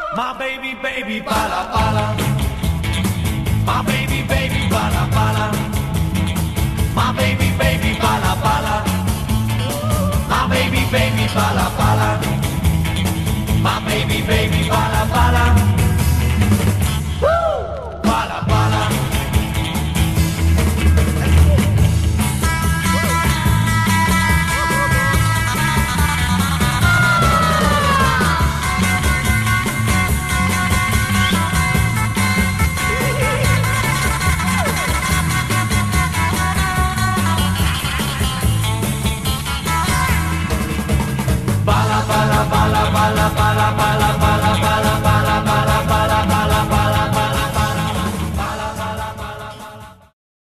My baby, baby, bala, bala. My baby, baby, bala, bala. My baby, baby, bala, bala. My baby, baby, bala, bala. My baby, baby, bala, bala.